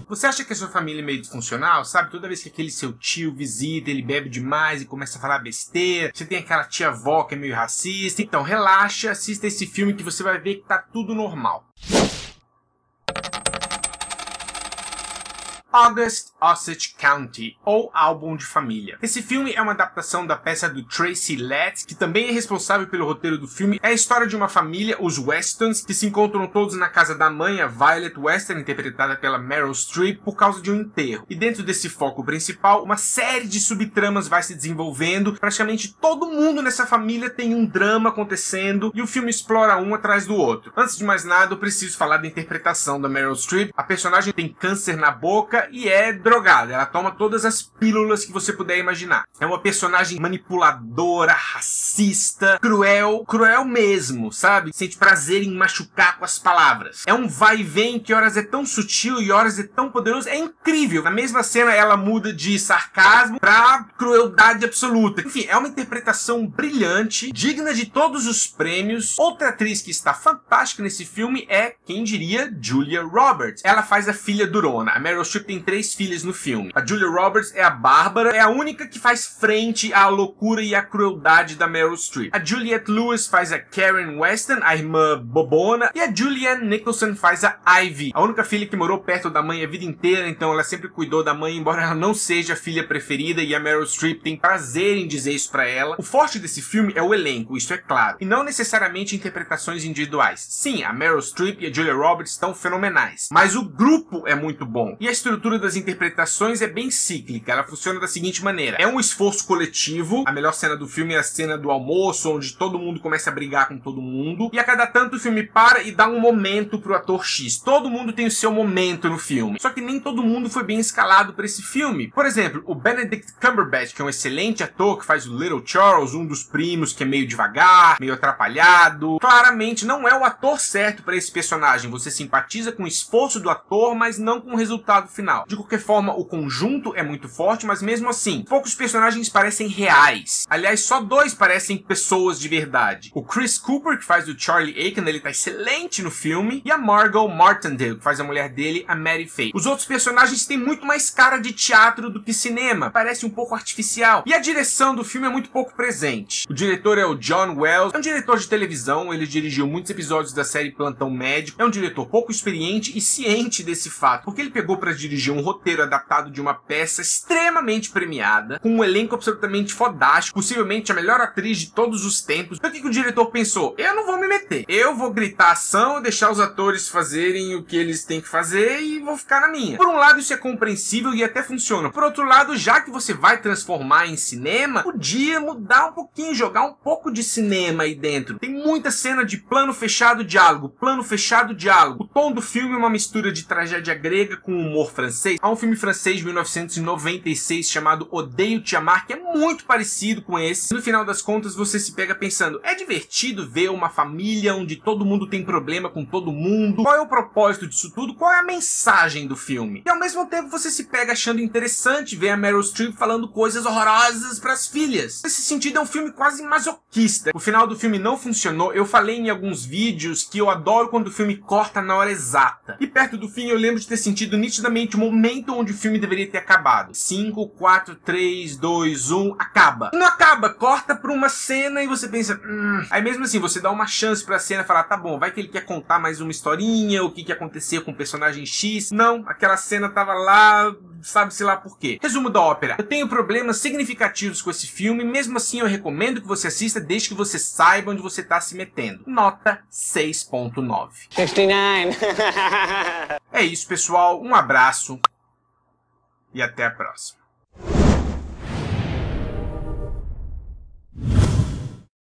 Você acha que a sua família é meio disfuncional? Sabe, toda vez que aquele seu tio visita, ele bebe demais e começa a falar besteira. Você tem aquela tia-avó que é meio racista. Então relaxa, assista esse filme que você vai ver que tá tudo normal. August Osage County, ou Álbum de Família. Esse filme é uma adaptação da peça do Tracy Letts, que também é responsável pelo roteiro do filme. É a história de uma família, os Westons, que se encontram todos na casa da mãe, a Violet Weston, interpretada pela Meryl Streep, por causa de um enterro. E dentro desse foco principal, uma série de subtramas vai se desenvolvendo. Praticamente todo mundo nessa família tem um drama acontecendo, e o filme explora um atrás do outro. Antes de mais nada, eu preciso falar da interpretação da Meryl Streep. A personagem tem câncer na boca e é drogada, ela toma todas as pílulas que você puder imaginar. É uma personagem manipuladora, racista, cruel mesmo, sabe? Sente prazer em machucar com as palavras. É um vai e vem que horas é tão sutil e horas é tão poderoso, é incrível. Na mesma cena ela muda de sarcasmo pra crueldade absoluta. Enfim, é uma interpretação brilhante, digna de todos os prêmios. Outra atriz que está fantástica nesse filme é, quem diria, Julia Roberts. Ela faz a filha durona. A Meryl Streep tem 3 filhas no filme. A Julia Roberts é a Bárbara, é a única que faz frente à loucura e à crueldade da Meryl Streep. A Juliette Lewis faz a Karen Weston, a irmã bobona, e a Julianne Nicholson faz a Ivy, a única filha que morou perto da mãe a vida inteira, então ela sempre cuidou da mãe, embora ela não seja a filha preferida, e a Meryl Streep tem prazer em dizer isso pra ela. O forte desse filme é o elenco, isso é claro, e não necessariamente interpretações individuais. Sim, a Meryl Streep e a Julia Roberts estão fenomenais, mas o grupo é muito bom, e a estrutura das interpretações é bem cíclica. Ela funciona da seguinte maneira: é um esforço coletivo. A melhor cena do filme é a cena do almoço, onde todo mundo começa a brigar com todo mundo, e a cada tanto o filme para e dá um momento pro ator X. Todo mundo tem o seu momento no filme, só que nem todo mundo foi bem escalado para esse filme. Por exemplo, o Benedict Cumberbatch, que é um excelente ator, que faz o Little Charles, um dos primos, que é meio devagar, meio atrapalhado, claramente não é o ator certo para esse personagem. Você simpatiza com o esforço do ator, mas não com o resultado final. De qualquer forma, o conjunto é muito forte, mas mesmo assim, poucos personagens parecem reais. Aliás, só 2 parecem pessoas de verdade. O Chris Cooper, que faz o Charlie Aiken, ele tá excelente no filme, e a Margot Martindale, que faz a mulher dele, a Mary Faye. Os outros personagens têm muito mais cara de teatro do que cinema, parece um pouco artificial. E a direção do filme é muito pouco presente. O diretor é o John Wells, é um diretor de televisão, ele dirigiu muitos episódios da série Plantão Médico, é um diretor pouco experiente e ciente desse fato, porque ele pegou pra dirigir um roteiro adaptado de uma peça extremamente premiada, com um elenco absolutamente fodástico, possivelmente a melhor atriz de todos os tempos. Então o que o diretor pensou? Eu não vou me meter. Eu vou gritar ação, deixar os atores fazerem o que eles têm que fazer e vou ficar na minha. Por um lado isso é compreensível e até funciona. Por outro lado, já que você vai transformar em cinema, podia mudar um pouquinho, jogar um pouco de cinema aí dentro. Tem muita cena de plano fechado diálogo, plano fechado diálogo. O tom do filme é uma mistura de tragédia grega com humor francês. Há um filme francês de 1996 chamado Odeio Te Amar, que é muito parecido com esse. No final das contas, você se pega pensando, é divertido ver uma família onde todo mundo tem problema com todo mundo? Qual é o propósito disso tudo? Qual é a mensagem do filme? E ao mesmo tempo, você se pega achando interessante ver a Meryl Streep falando coisas horrorosas pras filhas. Nesse sentido, é um filme quase masoquista. O final do filme não funcionou. Eu falei em alguns vídeos que eu adoro quando o filme corta na hora exata. E perto do fim, eu lembro de ter sentido nitidamente o momento onde o filme deveria ter acabado. 5, 4, 3, 2, 1, acaba. E não acaba, corta pra uma cena e você pensa, Aí mesmo assim, você dá uma chance pra cena e falar, tá bom, vai que ele quer contar mais uma historinha, o que aconteceu com o personagem X. Não, aquela cena tava lá, sabe-se lá por quê. Resumo da ópera. Eu tenho problemas significativos com esse filme, mesmo assim eu recomendo que você assista desde que você saiba onde você tá se metendo. Nota 6.9. 69. É isso, pessoal. Um abraço e até a próxima.